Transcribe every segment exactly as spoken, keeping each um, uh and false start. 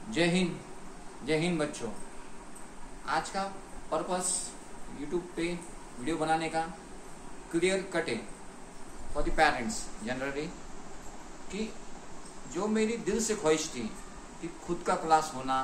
जय हिंद। जय हिंद बच्चों। आज का पर्पस यूट्यूब पे वीडियो बनाने का क्लियर कट है फॉर द पेरेंट्स जनरली, कि जो मेरी दिल से ख्वाहिश थी कि खुद का क्लास होना,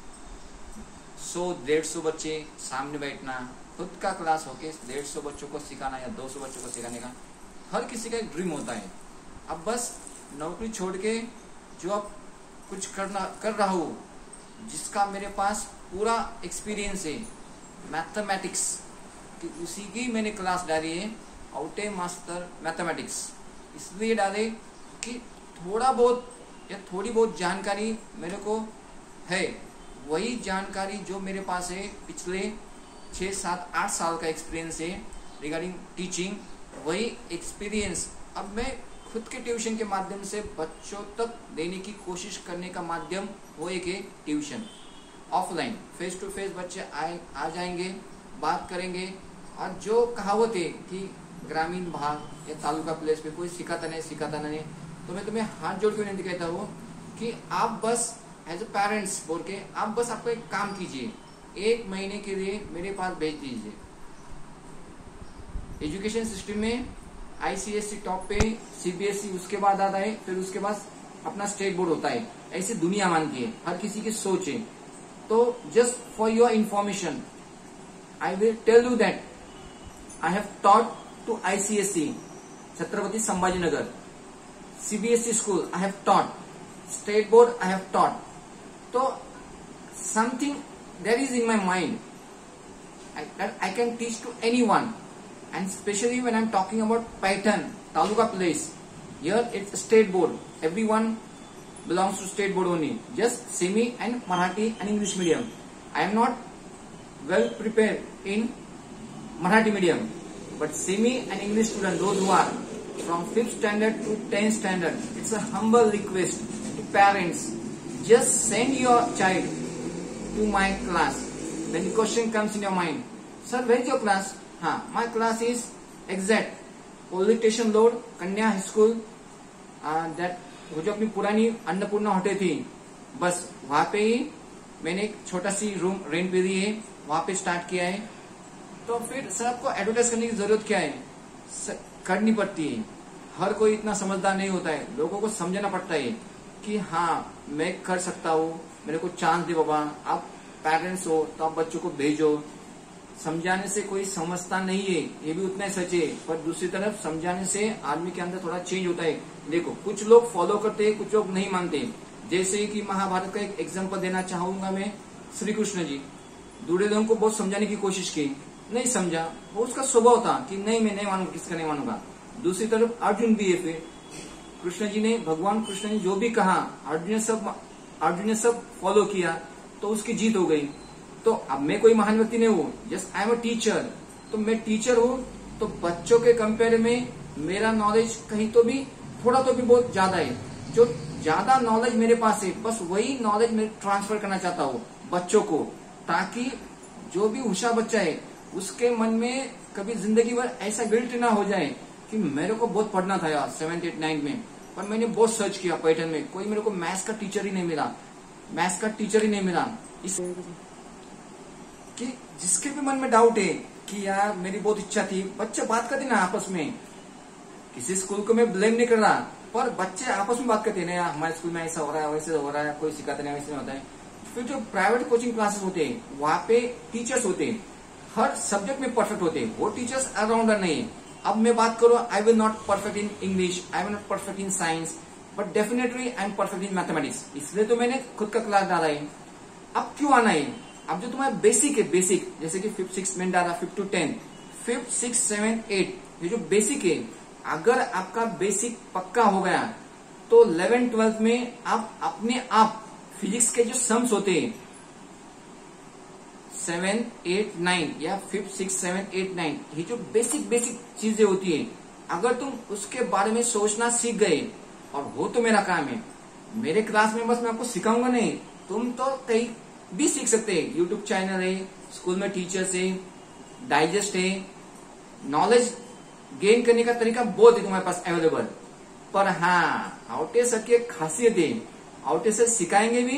सौ डेढ़ सौ बच्चे सामने बैठना, खुद का क्लास होके डेढ़ सौ बच्चों को सिखाना या दो सौ बच्चों को सिखाने का हर किसी का एक ड्रीम होता है। अब बस नौकरी छोड़ के जो अब कुछ करना कर रहा हूँ, जिसका मेरे पास पूरा एक्सपीरियंस है मैथमेटिक्स कि उसी की मैंने क्लास डाली है, आउटे मास्टर मैथमेटिक्स। इसलिए डाले कि थोड़ा बहुत या थोड़ी बहुत जानकारी मेरे को है, वही जानकारी जो मेरे पास है पिछले छः सात आठ साल का एक्सपीरियंस है रिगार्डिंग टीचिंग, वही एक्सपीरियंस अब मैं खुद के ट्यूशन के माध्यम से बच्चों तक देने की कोशिश करने का माध्यम वो एक है tuition. Offline face to face बच्चे आए आ जाएंगे, बात करेंगे, और जो कहावत है कि ग्रामीण भाग या तालुका प्लेस पे कोई सिखाता नहीं सिखाता नहीं, तो मैं तुम्हें हाथ जोड़ के नहीं कहता हूँ कि आप बस एज ए पेरेंट्स बोल के आप बस आपको एक काम कीजिए, एक महीने के लिए मेरे पास भेज दीजिए। एजुकेशन सिस्टम में आईसीएसई टॉप पे, सीबीएसई उसके बाद आता है, फिर उसके बाद अपना स्टेट बोर्ड होता है। ऐसी दुनिया मानती है, हर किसी की सोच है। तो just for your information I will tell you that I have taught to ICSE Chhatrapati Sambhajinagar, CBSE school I have taught, state board I have taught. तो something that is in my mind I can teach to anyone, and especially when I'm talking about Paitan, Taluka place, here it's state board. Everyone belongs to state board only. Just semi and Marathi and English medium. I am not well prepared in Marathi medium, but semi and English student, those who are from fifth standard to tenth standard, it's a humble request to parents. Just send your child to my class. Then the question comes in your mind, sir, where is your class? हाँ, my class is exact police station road, Kanya high school, that वो जो अपनी पुरानी Annapurna hotel थी, बस वहां पे ही मैंने एक छोटा सी रूम रेंट पे दी है, वहां पे स्टार्ट किया है। तो फिर सर आपको एडवर्टाइज करने की जरूरत क्या है? करनी पड़ती है। हर कोई इतना समझदार नहीं होता है, लोगों को समझना पड़ता है कि हाँ मैं कर सकता हूँ, मेरे को चांस दे बाबा। आप पेरेंट्स हो तो आप बच्चों को भेजो। समझाने से कोई समझता नहीं है, ये भी उतना ही सच है, पर दूसरी तरफ समझाने से आदमी के अंदर थोड़ा चेंज होता है। देखो, कुछ लोग फॉलो करते हैं, कुछ लोग नहीं मानते। जैसे कि महाभारत का एक एग्जांपल देना चाहूंगा मैं। श्री कृष्ण जी दुर्योधन को बहुत समझाने की कोशिश की, नहीं समझा, वो उसका स्वभाव था कि नहीं मैं नहीं मानूंगा, किसका नहीं मानूंगा। दूसरी तरफ अर्जुन भी है, फिर कृष्ण जी ने भगवान कृष्ण ने जो भी कहा अर्जुन ने सब अर्जुन ने सब फॉलो किया, तो उसकी जीत हो गई। तो अब मैं कोई महान व्यक्ति नहीं हूँ, just I am a teacher. तो मैं टीचर हूँ, तो बच्चों के कंपेयर में मेरा नॉलेज कहीं तो भी थोड़ा तो भी बहुत ज्यादा है। जो ज्यादा नॉलेज मेरे पास है, बस वही नॉलेज मैं ट्रांसफर करना चाहता हूँ बच्चों को, ताकि जो भी होशियार बच्चा है उसके मन में कभी जिंदगी भर ऐसा गिल्ट ना हो जाए कि मेरे को बहुत पढ़ना था यार सेवेंथ एट नाइन्थ में, पर मैंने बहुत सर्च किया पैटर्न में, कोई मेरे को मैथ्स का टीचर ही नहीं मिला, मैथ्स का टीचर ही नहीं मिला। इस कि जिसके भी मन में डाउट है कि यार मेरी बहुत इच्छा थी, बच्चे बात करते ना आपस में, किसी स्कूल को मैं ब्लेम नहीं कर रहा, पर बच्चे आपस में बात करते हैं ना, हमारे स्कूल में ऐसा हो रहा है, वैसे हो रहा है, कोई सिखाते नहीं, वैसे नहीं होता है। फिर जो प्राइवेट कोचिंग क्लासेस होते हैं, वहां पे टीचर्स होते हैं, हर सब्जेक्ट में परफेक्ट होते हैं, वो टीचर्स ऑलराउंडर नहीं है। अब मैं बात करूं, I will not perfect in English, I will not perfect in science, but definitely I am perfect in mathematics. इसलिए तो मैंने खुद का क्लास डाला है। अब क्यों आना है? अब जो तुम्हारा बेसिक है, बेसिक जैसे कि फिफ्थ सिक्स में डाला, fifth to ten, fifth six seven eight, ये जो बेसिक है, अगर आपका बेसिक पक्का हो गया तो इलेवन ट्वेल्थ में आप अपने आप फिजिक्स के जो सम्स होते हैं सेवन एट नाइन या fifth six seven eight nine, ये जो बेसिक बेसिक चीजें होती है, अगर तुम उसके बारे में सोचना सीख गए, और वो तो मेरा काम है, मेरे क्लास में बस मैं आपको सिखाऊंगा नहीं, तुम तो कहीं भी सीख सकते हैं। यूट्यूब चैनल है, स्कूल में टीचर्स है, डाइजेस्ट है, नॉलेज गेन करने का तरीका बहुत है तुम्हारे पास अवेलेबल। पर हाँ, आउटे सर की एक खासियत है, आउटे सर सिखाएंगे भी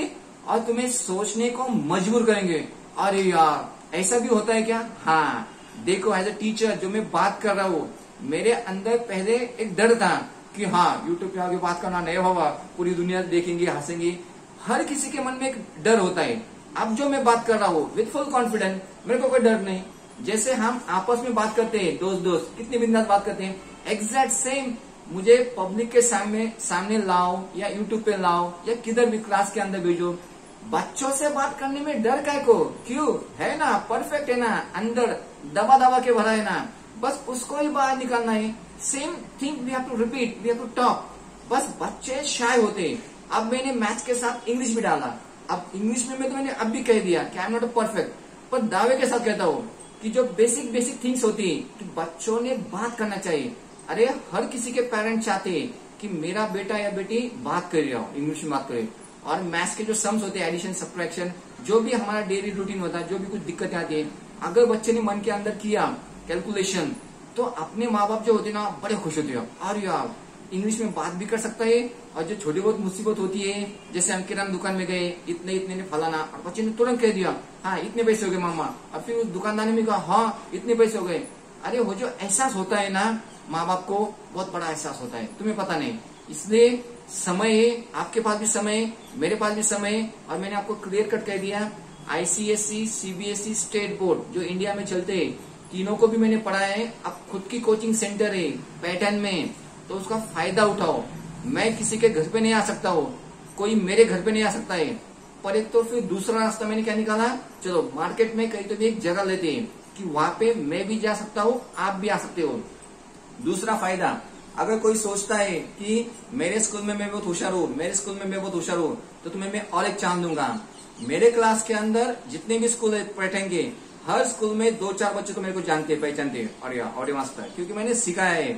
और तुम्हें सोचने को मजबूर करेंगे। अरे यार ऐसा भी होता है क्या? हाँ देखो, एज ए टीचर जो मैं बात कर रहा हूँ, मेरे अंदर पहले एक डर था कि हाँ यूट्यूब पे आगे बात करना नहीं होगा, पूरी दुनिया देखेंगे हंसेंगे, हर किसी के मन में एक डर होता है। अब जो मैं बात कर रहा हूँ विथ फुल कॉन्फिडेंस, मेरे को कोई डर नहीं। जैसे हम आपस में बात करते हैं, दोस्त दोस्त कितनी बिंदास बात करते हैं, एग्जैक्ट सेम मुझे पब्लिक के सामने सामने लाओ या यूट्यूब पे लाओ या किधर भी क्लास के अंदर भेजो, बच्चों से बात करने में डर काय को? क्यों? है ना, परफेक्ट है ना, अंदर दबा दबा के भरा है ना, बस उसको ही बाहर निकालना है। Same thing we have to repeat, we have to talk. बस बच्चे शाय होते हैं। अब मैंने मैथ्स के साथ इंग्लिश भी डाला। अब इंग्लिश में मैं तो मैंने अब भी कह दिया कि आई एम नॉट परफेक्ट, पर दावे के साथ कहता हूँ कि जो बेसिक बेसिक थिंग्स होती है कि बच्चों ने बात करना चाहिए। अरे हर किसी के पेरेंट्स चाहते हैं कि मेरा बेटा या बेटी बात कर रहा हो, इंग्लिश में बात करे। और मैथ्स के जो सम्स होते हैं, एडिशन सब्ट्रैक्शन, जो भी हमारा डेली रूटीन होता है, जो भी कुछ दिक्कतें आती है, अगर बच्चे ने मन के अंदर किया कैलकुलेशन, तो अपने माँ बाप जो होते हैं ना बड़े खुश होते हैं। और यार इंग्लिश में बात भी कर सकता है, और जो छोटी बहुत मुसीबत होती है, जैसे हम किराना दुकान में गए, इतने इतने ने फलाना, और बच्चे ने तुरंत कह दिया हाँ इतने पैसे हो गए मामा, और फिर उस दुकानदार ने भी कहा हाँ इतने पैसे हो गए। अरे वो जो एहसास होता है ना, माँ बाप को बहुत बड़ा एहसास होता है, तुम्हें पता नहीं। इसलिए समय है, आपके पास भी समय है, मेरे पास भी समय है, और मैंने आपको क्लियर कट कह दिया, आईसीएसई, सीबीएसई, स्टेट बोर्ड जो इंडिया में चलते हैं, तीनों को भी मैंने पढ़ाया है। अब खुद की कोचिंग सेंटर है पैटर्न में, तो उसका फायदा उठाओ। मैं किसी के घर पे नहीं आ सकता हूँ, कोई मेरे घर पे नहीं आ सकता है, पर एक तो फिर दूसरा रास्ता मैंने क्या निकाला, चलो मार्केट में कहीं तो भी एक जगह लेते हैं कि वहां पे मैं भी जा सकता हूँ, आप भी आ सकते हो। दूसरा फायदा, अगर कोई सोचता है कि मेरे स्कूल में मैं बहुत होशियार हूँ, मेरे स्कूल में मैं बहुत होशियार हूँ, तो तुम्हें मैं और एक चांस दूंगा। मेरे क्लास के अंदर जितने भी स्कूल बैठेंगे, हर स्कूल में दो चार बच्चे तो मेरे को जानते पहचानते, और या और मास्टर, क्योंकि मैंने सिखाया है।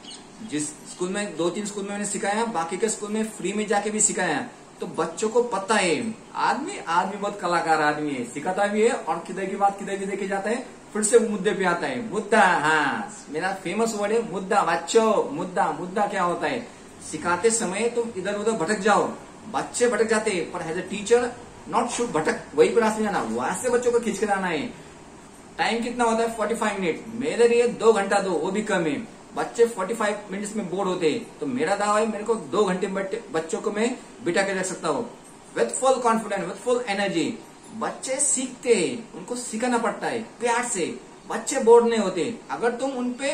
जिस स्कूल में, दो तीन स्कूल में मैंने सिखाया, बाकी के स्कूल में फ्री में जाके भी सिखाया, तो बच्चों को पता है आदमी आदमी बहुत कलाकार आदमी है, सिखाता भी है, और किधर की बात किधर भी देखे जाता है, फिर से वो मुद्दे पे आता है। मुद्दा, हाँ मेरा फेमस वर्ड है मुद्दा। बच्चों मुद्दा, मुद्दा क्या होता है? सिखाते समय तुम इधर उधर भटक जाओ, बच्चे भटक जाते हैं, पर as a teacher not should भटक, वही पर रास्ते में जाना, वहां से बच्चों को खींच कर आना है। टाइम कितना होता है? फोर्टी फाइव मिनट, मेरे लिए दो घंटा दो, वो भी कम है। बच्चे फोर्टी फाइव मिनट्स में बोर होते हैं, तो मेरा दावा है मेरे को दो घंटे बच्चों को मैं बिठा के रख सकता हूँ with full confidence, with full energy. बच्चे सीखते हैं, उनको सिखाना पड़ता है प्यार से, बच्चे बोर नहीं होते। अगर तुम उनपे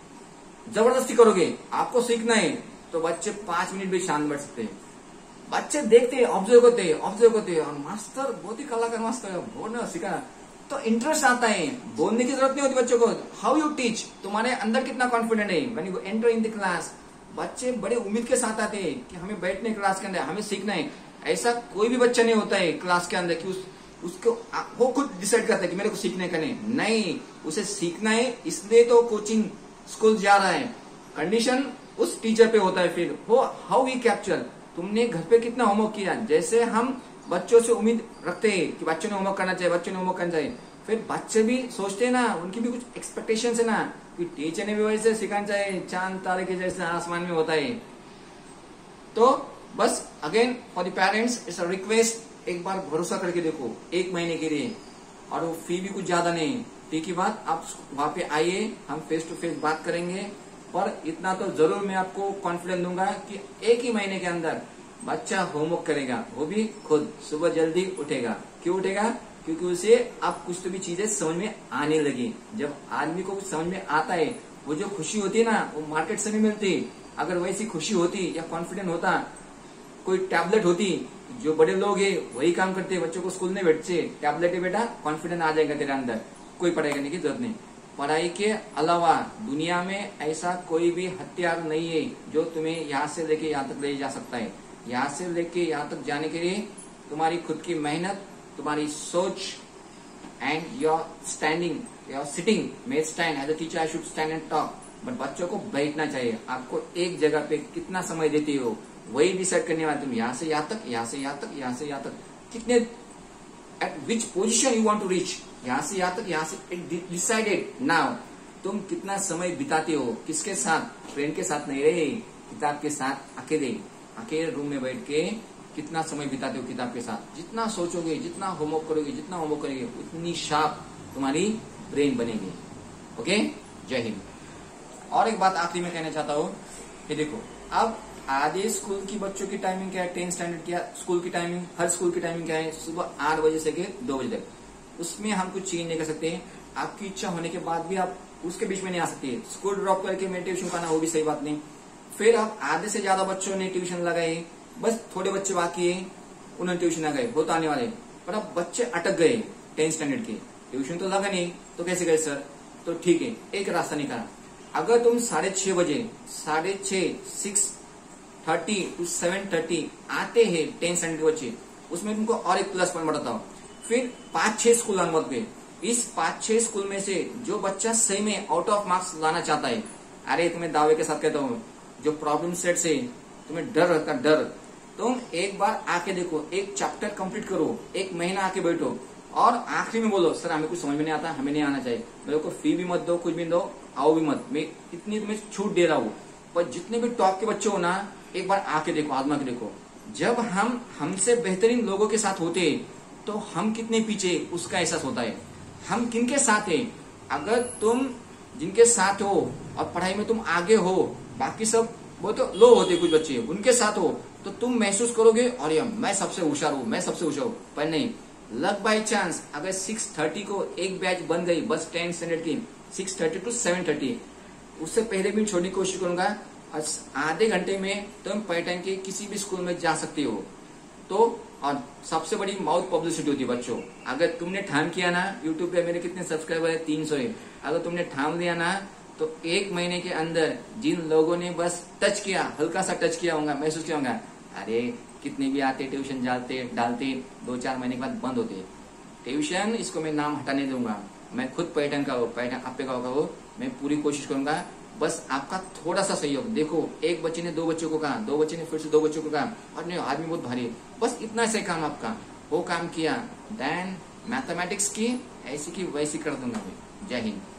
जबरदस्ती करोगे, आपको सीखना है, तो बच्चे पांच मिनट भी शांत बैठ सकते हैं। बच्चे देखते हैं, ऑब्जर्व करते हैं, ऑब्जर्व करते हैं, और मास्टर बहुत ही कलाकार मास्टर है, बोलना सिखाना, तो इंटरेस्ट आता है। बोलने की जरूरत नहीं होती बच्चों को। हाउ यू टीच, तुम्हारे अंदर कितना कॉन्फिडेंट है when you enter in the class. बच्चे बड़े उम्मीद के साथ आते हैं कि हमें बैठने क्लास के अंदर, हमें सीखना है। ऐसा कोई भी बच्चा नहीं होता है क्लास के अंदर कि उस, उसको वो खुद डिसाइड करता है कि मेरे को सीखने का नहीं नहीं उसे सीखना है, इसलिए तो कोचिंग स्कूल जा रहा है। कंडीशन उस टीचर पे होता है। फिर वो हाउ वी कैप्चर, तुमने घर पे कितना होमवर्क किया। जैसे हम बच्चों से उम्मीद रखते हैं कि बच्चों ने होमवर्क करना चाहिए, बच्चों ने होमवर्क करना चाहिए, फिर बच्चे भी सोचते हैं ना, उनकी भी कुछ एक्सपेक्टेशन है ना कि टीचर ने भी वैसे सिखाना चाहिए, चांद तारे के जैसे आसमान में होता है। तो बस again for the parents it's a request, एक बार भरोसा करके देखो एक महीने के लिए, और वो फी भी कुछ ज्यादा नहीं। ठीक ही बात, आप वहां पे आइए, हम फेस टू फेस बात करेंगे। पर इतना तो जरूर मैं आपको कॉन्फिडेंस दूंगा कि एक ही महीने के अंदर बच्चा होमवर्क करेगा, वो भी खुद सुबह जल्दी उठेगा। क्यों उठेगा? क्योंकि उसे अब कुछ तो भी चीजें समझ में आने लगी। जब आदमी को कुछ समझ में आता है, वो जो खुशी होती है ना, वो मार्केट से नहीं मिलती। अगर वैसी खुशी होती या कॉन्फिडेंट होता, कोई टैबलेट होती, जो बड़े लोग है वही काम करते, बच्चों को स्कूल नहीं बैठते, टैबलेट है बेटा, कॉन्फिडेंस आ जाएगा तेरे अंदर, कोई पढ़ाई करने की जरूरत नहीं। पढ़ाई के अलावा दुनिया में ऐसा कोई भी हथियार नहीं है जो तुम्हें यहाँ से लेके यहाँ तक ले जा सकता है। यहाँ से लेके यहाँ तक जाने के लिए तुम्हारी खुद की मेहनत, तुम्हारी सोच, and your standing, your sitting. May stand as a teacher, I should stand and talk, but बच्चों को बैठना चाहिए। आपको एक जगह पे कितना समय देते हो वही डिसाइड करने वाले। तुम यहाँ से यहाँ तक, यहाँ से यहाँ तक, यहाँ से यहाँ तक, कितने, at which position you want to reach, यहाँ से यहाँ तक, यहाँ से डिसाइडेड नाउ। तुम कितना समय बिताते हो, किसके साथ? फ्रेंड के साथ नहीं रहे, किताब के साथ, अकेले अकेले रूम में बैठ के कितना समय बिताते हो किताब के साथ। जितना सोचोगे, जितना होमवर्क करोगे, जितना होमवर्क करोगे, उतनी शार्प तुम्हारी ब्रेन बनेगी। ओके, जय हिंद। और एक बात आखिरी में कहना चाहता हूँ कि देखो, अब आधे स्कूल की बच्चों की टाइमिंग क्या है, टेंथ स्टैंडर्ड की स्कूल की टाइमिंग, हर स्कूल की टाइमिंग क्या है, सुबह आठ बजे से दो बजे तक। उसमें हम कुछ चेंज नहीं कर सकते। आपकी इच्छा होने के बाद भी आप उसके बीच में नहीं आ सकते। स्कूल ड्रॉप करके मैं ट्यूशन का ना, वो भी सही बात नहीं। फिर आप आधे से ज्यादा बच्चों ने ट्यूशन लगाए, बस थोड़े बच्चे बाकी है, उन्होंने ट्यूशन लगाए, होता आने वाले, पर अब बच्चे अटक गए टेंथ स्टैंडर्ड के, ट्यूशन तो लगा नहीं, तो कैसे गए सर? तो ठीक है, एक रास्ता निकाला। अगर तुम साढ़े छह बजे साढ़े छह six thirty to seven thirty आते हैं टेंथ स्टैंडर्ड के बच्चे, उसमें तुमको और एक प्लस पॉइंट बताता हूँ। फिर पांच छह स्कूल मत गए। इस पांच छह स्कूल में से जो बच्चा सही में आउट ऑफ मार्क्स लाना चाहता है, अरे तुम्हें दावे के साथ कहता हूँ, जो प्रॉब्लम सेट से तुम्हें डर रहता डर, तुम एक बार आके देखो, एक चैप्टर कंप्लीट करो, एक महीना आके बैठो और आखिरी में बोलो सर हमें कुछ समझ में नहीं आता, हमें नहीं आना चाहिए, मेरे को फी भी मत दो, कुछ भी दो, आओ भी मत, मैं इतनी तुम्हें छूट दे रहा हूँ। पर जितने भी टॉप के बच्चे हो ना, एक बार आके देखो, आजमा के देखो। जब हम हमसे बेहतरीन लोगों के साथ होते तो हम कितने पीछे, उसका एहसास होता है। हम किनके साथ है? अगर तुम जिनके साथ हो और पढ़ाई में तुम आगे हो, बाकी सब वो तो लो होते कुछ बच्चे, उनके साथ हो तो तुम महसूस करोगे और ये मैं सबसे होशियार हूँ, मैं सबसे होशियार हूँ। पर नहीं, लक बाय चांस अगर सिक्स थर्टी को एक बैच बन गई बस टेंथ स्टैंडर्ड की, six thirty to seven thirty, उससे पहले भी छोड़ने की कोशिश करूंगा। आधे घंटे में तुम पैटर्न के किसी भी स्कूल में जा सकते हो। तो और सबसे बड़ी माउथ पब्लिसिटी होती है बच्चों। अगर तुमने ठान किया ना, यूट्यूब पे मेरे कितने सब्सक्राइबर है, तीन सौ है, अगर तुमने ठान लिया ना तो एक महीने के अंदर जिन लोगों ने बस टच किया, हल्का सा टच किया होगा, महसूस किया होगा, अरे कितने भी आते ट्यूशन डालते डालते दो चार महीने के बाद बंद होते ट्यूशन। इसको मैं नाम हटाने दूंगा, मैं खुद पैटर्न का हो, पैटर्न आपे का हो, मैं पूरी कोशिश करूंगा। बस आपका थोड़ा सा सहयोग। देखो, एक बच्चे ने दो बच्चों को कहा, दो बच्चे ने फिर से दो बच्चों को कहा, और नहीं आदमी बहुत भारी है, बस इतना से काम आपका, वो काम किया, देन मैथमेटिक्स की ऐसी की वैसी कर दूंगा मैं। जय हिंद।